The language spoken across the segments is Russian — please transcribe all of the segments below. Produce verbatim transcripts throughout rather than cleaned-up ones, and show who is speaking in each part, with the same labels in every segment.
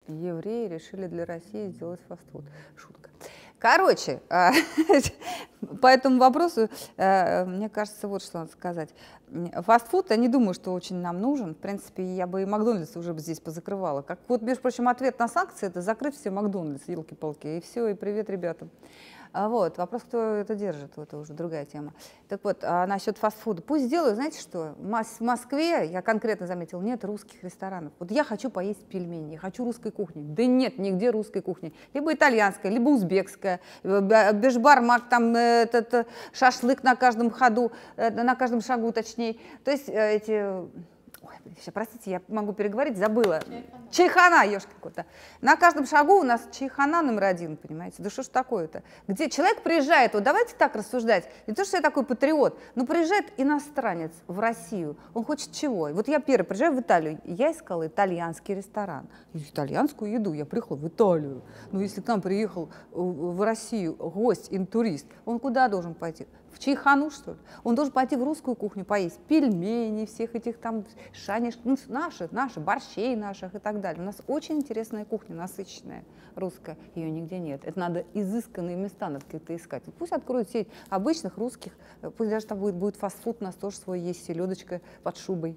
Speaker 1: Евреи решили для России сделать фастфуд. Шутка. Короче, по этому вопросу, мне кажется, вот что надо сказать. Фастфуд, я не думаю, что очень нам нужен. В принципе, я бы и Макдональдс уже бы здесь позакрывала. Как, вот, между прочим, ответ на санкции — это закрыть все Макдональдс, елки-палки, и все, и привет ребятам. Вот. Вопрос, кто это держит, это уже другая тема. Так вот, а насчет фастфуда. Пусть сделают, знаете что, в Москве, я конкретно заметила, нет русских ресторанов. Вот я хочу поесть пельмени, я хочу русской кухни. Да нет, нигде русской кухни. Либо итальянская, либо узбекская, бешбармак, там этот шашлык на каждом ходу, на каждом шагу, точнее. То есть эти... Ой, сейчас, простите, я могу переговорить, забыла. Чайхана, чайхана ешки кота. На каждом шагу у нас чайхана номер один, понимаете? Да что ж такое-то? Где человек приезжает, вот давайте так рассуждать, не то, что я такой патриот, но приезжает иностранец в Россию, он хочет чего? Вот я первый приезжаю в Италию, я искала итальянский ресторан, итальянскую еду, я приехала в Италию. Но если к нам приехал в Россию гость, интурист, он куда должен пойти? В чайхану, что ли? Он должен пойти в русскую кухню поесть пельмени, всех этих там шаниш, ну, наши, наши, борщей наших и так далее. У нас очень интересная кухня, насыщенная, русская. Ее нигде нет. Это надо изысканные места надо какие-то искать. Пусть откроют сеть обычных русских, пусть даже там будет, будет фастфуд, у нас тоже свой есть, селедочка под шубой.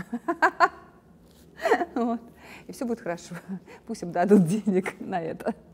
Speaker 1: И все будет хорошо. Пусть им дадут денег на это.